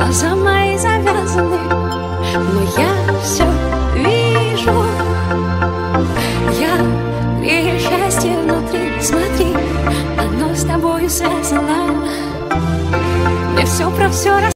глаза мои завязаны, но я все вижу. Я грею счастье внутри, смотри, оно с тобою связано. Мне все про все